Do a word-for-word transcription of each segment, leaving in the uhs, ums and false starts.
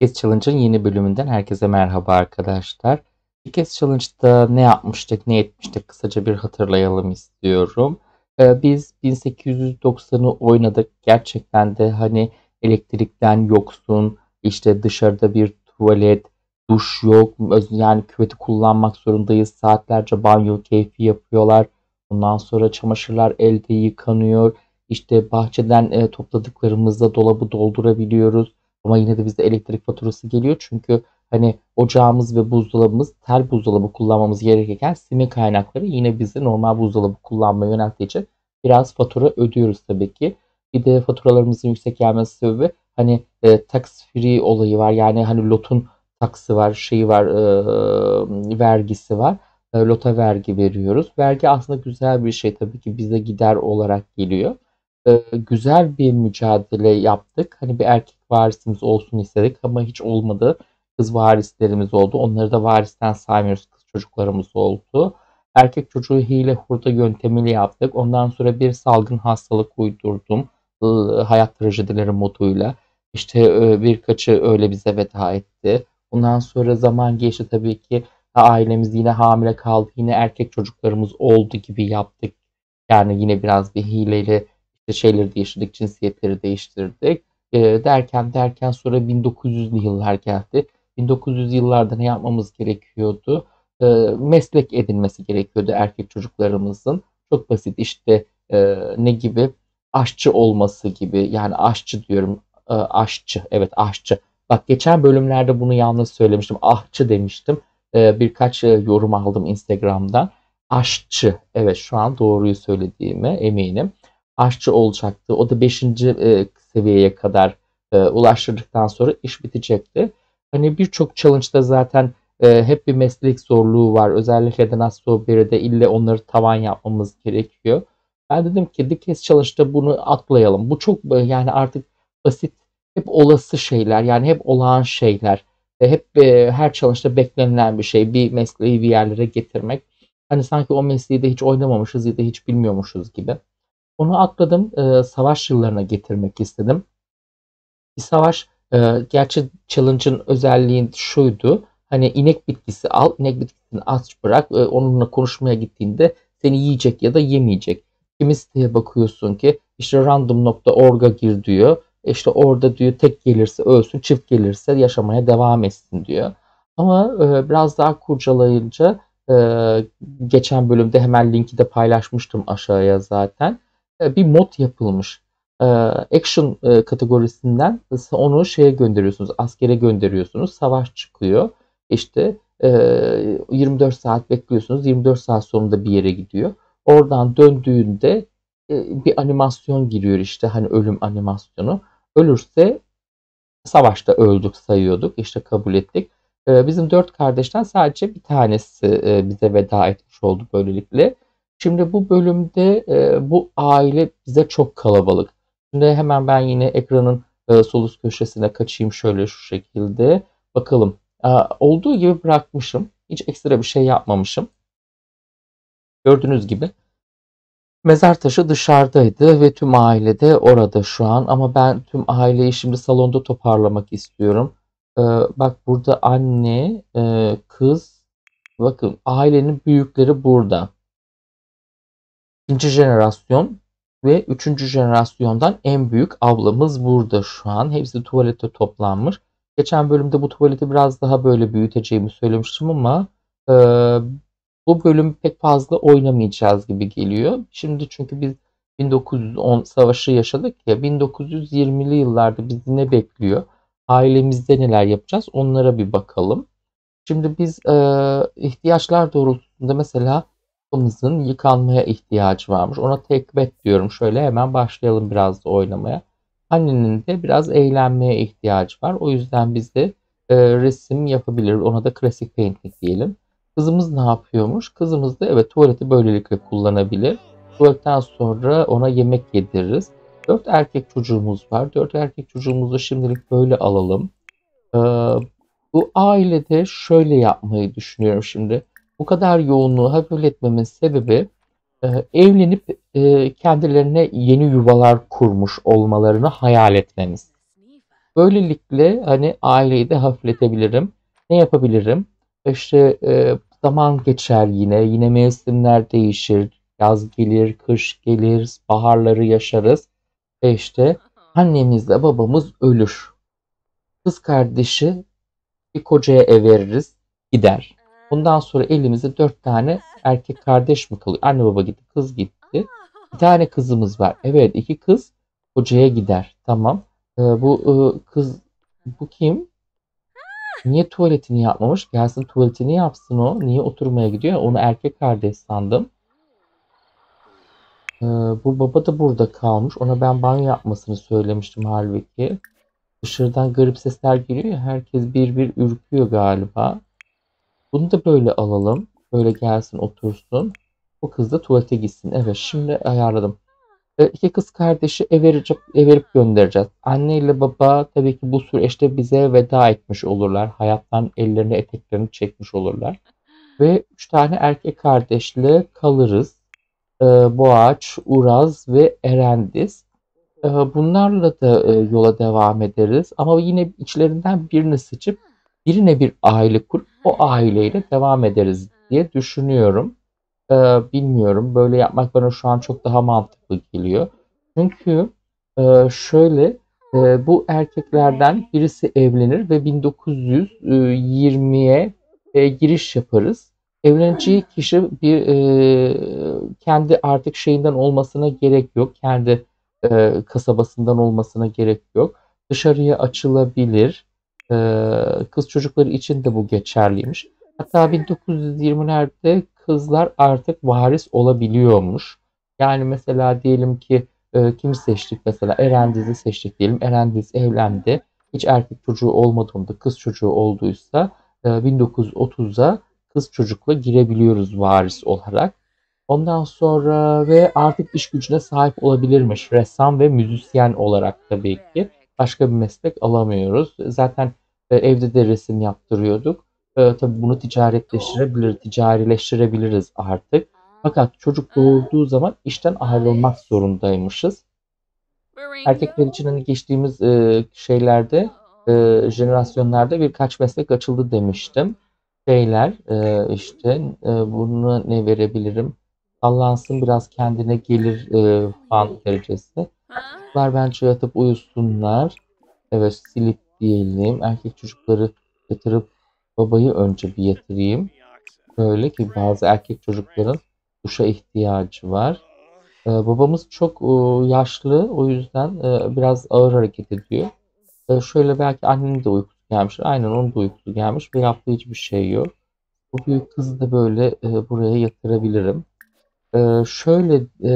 Kez Challenge'ın yeni bölümünden herkese merhaba arkadaşlar. Kez Challenge'da ne yapmıştık, ne etmiştik kısaca bir hatırlayalım istiyorum. Ee, biz bin sekiz yüz doksanı oynadık. Gerçekten de hani elektrikten yoksun, işte dışarıda bir tuvalet, duş yok. Yani küveti kullanmak zorundayız. Saatlerce banyo keyfi yapıyorlar. Ondan sonra çamaşırlar elde yıkanıyor. İşte bahçeden e, topladıklarımızla dolabı doldurabiliyoruz. Ama yine de bize elektrik faturası geliyor. Çünkü hani ocağımız ve buzdolabımız tel buzdolabı kullanmamız gerekirken Sim'in kaynakları yine bizi normal buzdolabı kullanmaya yönelttiği için biraz fatura ödüyoruz tabii ki. Bir de faturalarımızın yüksek gelmesi sebebi hani e, tax free olayı var. Yani hani lotun taksı var, şeyi var, e, vergisi var. E, lota vergi veriyoruz. Vergi aslında güzel bir şey tabii ki bize gider olarak geliyor. E, güzel bir mücadele yaptık. Hani bir erkek varisimiz olsun istedik ama hiç olmadı. Kız varislerimiz oldu. Onları da varisten saymıyoruz. Kız çocuklarımız oldu. Erkek çocuğu hile hurda yöntemiyle yaptık. Ondan sonra bir salgın hastalık uydurdum. E, hayat trajedileri moduyla. İşte e, birkaçı öyle bize veda etti. Ondan sonra zaman geçti tabii ki. Ailemiz yine hamile kaldı. Yine erkek çocuklarımız oldu gibi yaptık. Yani yine biraz bir hileyle işte şeyleri değiştirdik, cinsiyetleri değiştirdik. E, derken derken sonra bin dokuz yüzlü yıllar geldi. bin dokuz yüz yıllarda ne yapmamız gerekiyordu? E, meslek edinmesi gerekiyordu erkek çocuklarımızın. Çok basit işte e, ne gibi? Aşçı olması gibi. Yani aşçı diyorum. E, aşçı. Evet aşçı. Bak geçen bölümlerde bunu yanlış söylemiştim. Ahçı demiştim. E, birkaç e, yorum aldım Instagram'dan. Aşçı. Evet şu an doğruyu söylediğime eminim. Aşçı olacaktı. O da beşinci e, seviyeye kadar e, ulaştırdıktan sonra iş bitecekti. Hani birçok challenge'da zaten e, hep bir meslek zorluğu var. Özellikle de Nasıl birde ille onları tavan yapmamız gerekiyor. Ben dedim ki The Case Challenge'da bunu atlayalım. Bu çok e, yani artık basit, hep olası şeyler. Yani hep olağan şeyler. E, hep e, her challenge'da beklenilen bir şey. Bir mesleği bir yerlere getirmek. Hani sanki o mesleği de hiç oynamamışız ya da hiç bilmiyormuşuz gibi. Onu atladım. E, savaş yıllarına getirmek istedim. Bir savaş e, gerçi challenge'ın özelliği şuydu. Hani inek bitkisi al, inek bitkisini aç bırak. E, onunla konuşmaya gittiğinde seni yiyecek ya da yemeyecek. Kimi siteye bakıyorsun ki işte random nokta org'a gir diyor. İşte orada diyor tek gelirse ölsün, çift gelirse yaşamaya devam etsin diyor. Ama e, biraz daha kurcalayınca e, geçen bölümde hemen linki de paylaşmıştım aşağıya zaten. E, bir mod yapılmış. E, action e, kategorisinden onu şeye gönderiyorsunuz, askere gönderiyorsunuz, savaş çıkıyor. İşte e, yirmi dört saat bekliyorsunuz, yirmi dört saat sonunda bir yere gidiyor. Oradan döndüğünde e, bir animasyon giriyor işte hani ölüm animasyonu. Ölürse savaşta öldük sayıyorduk, işte kabul ettik. E, bizim dört kardeşten sadece bir tanesi e, bize veda etmiş oldu böylelikle. Şimdi bu bölümde e, bu aile bize çok kalabalık. Şimdi hemen ben yine ekranın e, sol üst köşesine kaçayım şöyle şu şekilde. Bakalım. E, olduğu gibi bırakmışım. Hiç ekstra bir şey yapmamışım. Gördüğünüz gibi. Mezar taşı dışarıdaydı ve tüm aile de orada şu an. Ama ben tüm aileyi şimdi salonda toparlamak istiyorum. E, bak burada anne, e, kız. Bakın ailenin büyükleri burada. İkinci jenerasyon ve üçüncü jenerasyondan en büyük ablamız burada şu an. Hepsi tuvalete toplanmış. Geçen bölümde bu tuvaleti biraz daha böyle büyüteceğimi söylemiştim ama e, bu bölüm pek fazla oynamayacağız gibi geliyor. Şimdi çünkü biz bin dokuz yüz on savaşı yaşadık ya, bin dokuz yüz yirmili yıllarda bizi ne bekliyor? Ailemizde neler yapacağız? Onlara bir bakalım. Şimdi biz e, ihtiyaçlar doğrultusunda mesela kapımızın yıkanmaya ihtiyacı varmış. Ona tekbet diyorum. Şöyle hemen başlayalım biraz da oynamaya. Annenin de biraz eğlenmeye ihtiyacı var. O yüzden biz de e, resim yapabiliriz. Ona da klasik painting diyelim. Kızımız ne yapıyormuş? Kızımız da evet tuvaleti böylelikle kullanabilir. Tuvaletten sonra ona yemek yediririz. Dört erkek çocuğumuz var. Dört erkek çocuğumuzu şimdilik böyle alalım. Ee, bu ailede şöyle yapmayı düşünüyorum şimdi. Bu kadar yoğunluğu hafifletmemin sebebi e, evlenip e, kendilerine yeni yuvalar kurmuş olmalarını hayal etmemiz. Böylelikle hani aileyi de hafifletebilirim. Ne yapabilirim? İşte e, zaman geçer yine. Yine mevsimler değişir. Yaz gelir, kış gelir, baharları yaşarız. Ve işte annemizle babamız ölür. Kız kardeşi bir kocaya ev veririz, gider. Bundan sonra elimizde dört tane erkek kardeş mi kalıyor? Anne baba gitti, kız gitti. Bir tane kızımız var. Evet, iki kız kocaya gider. Tamam. Ee, bu e, kız, bu kim? Niye tuvaletini yapmamış? Gelsin tuvaletini yapsın o. Niye oturmaya gidiyor? Onu erkek kardeş sandım. Ee, bu baba da burada kalmış. Ona ben banyo yapmasını söylemiştim halbuki. Dışarıdan garip sesler geliyor ya. Herkes bir bir ürküyor galiba. Bunu da böyle alalım. Böyle gelsin otursun. Bu kız da tuvalete gitsin. Evet, şimdi ayarladım. E, iki kız kardeşi ev verip, ev verip göndereceğiz. Anne ile baba tabii ki bu süreçte bize veda etmiş olurlar. Hayattan ellerini eteklerini çekmiş olurlar. Ve üç tane erkek kardeşle kalırız. E, Boğaç, Uraz ve Erendiz. E, bunlarla da e, yola devam ederiz. Ama yine içlerinden birini seçip birine bir aile kurup o aileyle devam ederiz diye düşünüyorum. E, bilmiyorum. Böyle yapmak bana şu an çok daha mantıklı geliyor. Çünkü e, şöyle e, bu erkeklerden birisi evlenir ve bin dokuz yüz yirmiye e, giriş yaparız. Evleneceği kişi bir e, kendi artık şeyinden olmasına gerek yok. Kendi e, kasabasından olmasına gerek yok. Dışarıya açılabilir. E, kız çocukları için de bu geçerliymiş. Hatta bin dokuz yüz yirmilerde kızlar artık varis olabiliyormuş. Yani mesela diyelim ki e, kimi seçtik, mesela Erendiz'i seçtik diyelim. Erendiz evlendi. Hiç erkek çocuğu olmadığında kız çocuğu olduysa e, bin dokuz yüz otuza kız çocukla girebiliyoruz varis olarak. Ondan sonra ve artık iş gücüne sahip olabilirmiş. Ressam ve müzisyen olarak tabii ki. Başka bir meslek alamıyoruz. Zaten e, evde de resim yaptırıyorduk. E, tabii bunu ticaretleştirebilir, ticarileştirebiliriz artık. Fakat çocuk doğurduğu zaman işten ayrılmak zorundaymışız. Erkekler için hani geçtiğimiz e, şeylerde, e, jenerasyonlarda birkaç meslek açıldı demiştim. Şeyler e, işte e, bunu ne verebilirim? Sallansın biraz kendine gelir e, fan derecesi. Çocuklar bence yatıp uyusunlar. Evet, silip diyelim. Erkek çocukları yatırıp babayı önce bir yatırayım. Böyle ki bazı erkek çocukların duşa ihtiyacı var. Ee, babamız çok e, yaşlı, o yüzden e, biraz ağır hareket ediyor. E, şöyle belki annenin de uykusu gelmiş. Aynen onun da uykusu gelmiş ve yaptığı hiçbir şey yok. Bu büyük kızı da böyle e, buraya yatırabilirim. E, şöyle e,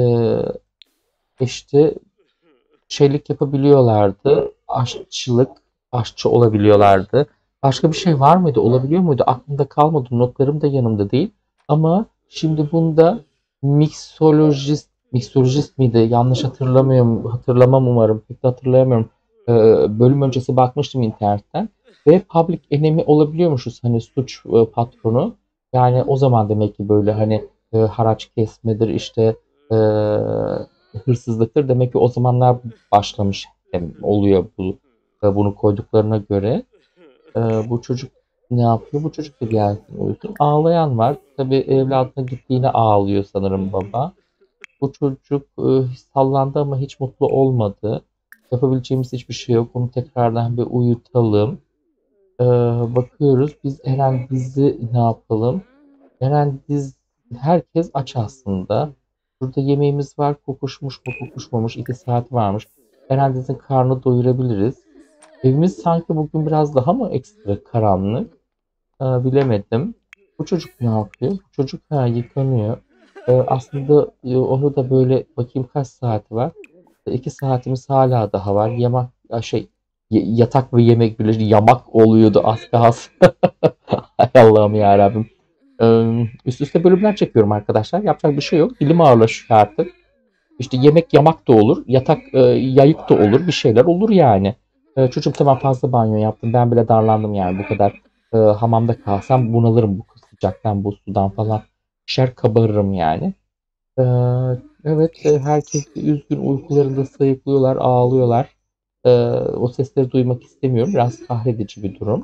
işte şeylik yapabiliyorlardı. Aşçılık, aşçı olabiliyorlardı. Başka bir şey var mıydı? Olabiliyor muydu? Aklımda kalmadı. Notlarım da yanımda değil. Ama şimdi bunda miksolojist, miksolojist miydi? Yanlış hatırlamıyorum. Hatırlamam umarım. Pek de hatırlayamıyorum. Ee, bölüm öncesi bakmıştım internetten. Ve public enemy olabiliyormuşuz. Hani suç e, patronu. Yani o zaman demek ki böyle hani e, haraç kesmedir işte e, hırsızlıktır. Demek ki o zamanlar başlamış oluyor bu bunu koyduklarına göre. Ee, bu çocuk ne yapıyor? Bu çocuk da gelsin uyusun. Ağlayan var. Tabii evladına gittiğine ağlıyor sanırım baba. Bu çocuk e, sallandı ama hiç mutlu olmadı. Yapabileceğimiz hiçbir şey yok. Onu tekrardan bir uyutalım. Ee, bakıyoruz. Biz Eren dizi ne yapalım? Eren diz herkes aç aslında. Burada yemeğimiz var. Kokuşmuş mu kokuşmamış. iki saat varmış. Eren dizin karnı doyurabiliriz. Evimiz sanki bugün biraz daha mı ekstra karanlık? Ee, bilemedim. Bu çocuk ne yapıyor? Bu çocuk ha, yıkanıyor. Ee, aslında e, onu da böyle bakayım kaç saati var. E, iki saatimiz hala daha var. Yamak ya şey y- yatak ve yemek birleşti. Yamak oluyordu az kalsın. Hay Allah'ım ya Rabbim. Ee, üst üste bölümler çekiyorum arkadaşlar. Yapacak bir şey yok. Dilim ağırlaşıyor artık. İşte yemek yamak da olur. Yatak e, yayık da olur. Bir şeyler olur yani. E, çocuğum tamam fazla banyo yaptım. Ben bile darlandım yani bu kadar e, hamamda kalsam bunalırım bu sıcaktan bu sudan falan. Şer kabarırım yani. E, evet e, herkes de üzgün uykularında sayıklıyorlar ağlıyorlar. Ee, o sesleri duymak istemiyorum. Biraz kahredici bir durum.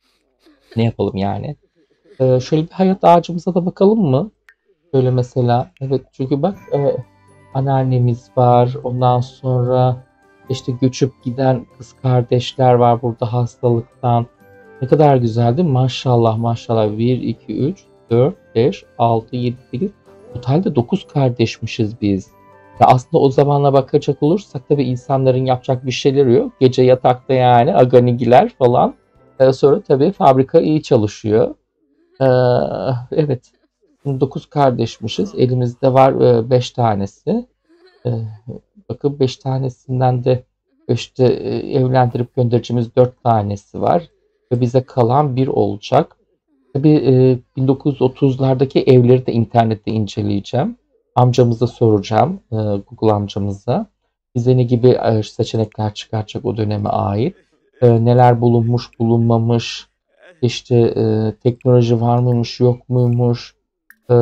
Ne yapalım yani? Ee, şöyle bir hayat ağacımıza da bakalım mı? Şöyle mesela, evet çünkü bak e, anneannemiz var. Ondan sonra işte göçüp giden kız kardeşler var burada hastalıktan. Ne kadar güzel değil mi? Maşallah maşallah. bir, iki, üç, dört, beş, altı, yedi, sekiz. Totalde dokuz kardeşmişiz biz. Ya aslında o zamanla bakacak olursak tabii insanların yapacak bir şeyleri yok. Gece yatakta yani aganigiler falan. Ee, sonra tabii fabrika iyi çalışıyor. Ee, evet. Dokuz kardeşmişiz. Elimizde var e, beş tanesi. Ee, bakın beş tanesinden de işte e, evlendirip göndereceğimiz dört tanesi var. Ve bize kalan bir olacak. Tabii e, bin dokuz yüz otuzlardaki evleri de internette inceleyeceğim. Amcamıza soracağım. e, Google amcamıza. Bize ne gibi e, seçenekler çıkaracak o döneme ait. E, neler bulunmuş, bulunmamış. İşte e, teknoloji var mıymış, yok muymuş. E,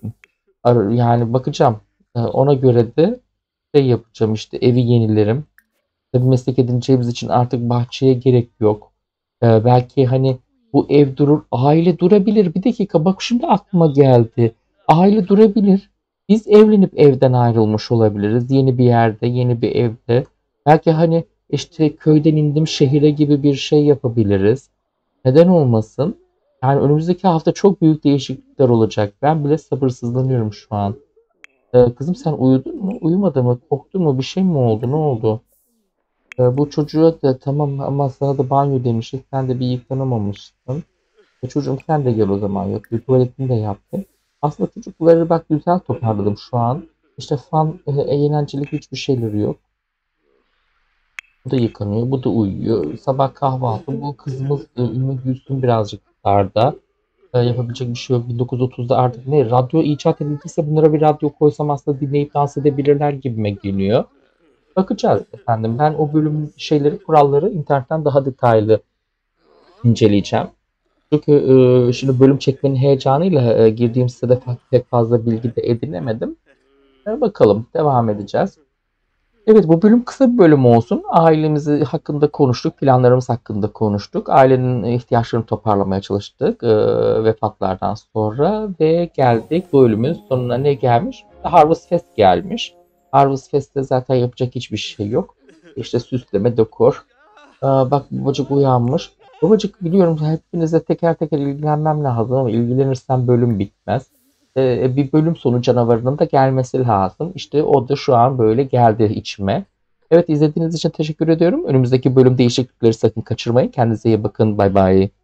ar- yani bakacağım. E, ona göre de şey yapacağım işte evi yenilerim. Tabii meslek edineceğimiz için artık bahçeye gerek yok. Ee, belki hani bu ev durur, aile durabilir. Bir dakika bak şimdi aklıma geldi. Aile durabilir. Biz evlenip evden ayrılmış olabiliriz. Yeni bir yerde, yeni bir evde. Belki hani işte köyden indim şehire gibi bir şey yapabiliriz. Neden olmasın? Yani önümüzdeki hafta çok büyük değişiklikler olacak. Ben bile sabırsızlanıyorum şu an. Ee, kızım sen uyudun mu? Uyumadın mı? Korktun mu? Bir şey mi oldu? Ne oldu? Ee, bu çocuğa da tamam ama sana da banyo demiştik. Sen de bir yıkanamamışsın. E çocuğum sen de gel o zaman yok. Bir tuvaletini de yaptın. Aslında çocukları bak güzel toparladım şu an. İşte fan, e, eğlencelik hiçbir şeyleri yok. Bu da yıkanıyor, bu da uyuyor. Sabah kahvaltı. Bu kızımız e, Ümmü Gülsüm birazcık darda. E, yapabilecek bir şey yok. bin dokuz yüz otuzda artık ne? Radyo icat edildiyse bunlara bir radyo koysam aslında dinleyip dans edebilirler gibime geliyor. Bakacağız efendim. Ben o bölüm şeyleri, kuralları internetten daha detaylı inceleyeceğim. Çünkü e, şimdi bölüm çekmenin heyecanıyla e, girdiğim sitede pek fazla bilgi de edinemedim. E, bakalım devam edeceğiz. Evet bu bölüm kısa bir bölüm olsun. Ailemizi hakkında konuştuk, planlarımız hakkında konuştuk. Ailenin ihtiyaçlarını toparlamaya çalıştık e, vefatlardan sonra ve geldik bu bölümün sonuna ne gelmiş? Harvest Fest gelmiş. Harvest Fest'te zaten yapacak hiçbir şey yok. İşte süsleme, dekor. Aa, bak babacık uyanmış. Babacık biliyorum hepinize teker teker ilgilenmem lazım ama ilgilenirsem bölüm bitmez. Ee, bir bölüm sonu canavarının da gelmesi lazım. İşte o da şu an böyle geldi içime. Evet izlediğiniz için teşekkür ediyorum. Önümüzdeki bölüm değişiklikleri sakın kaçırmayın. Kendinize iyi bakın. Bay bay.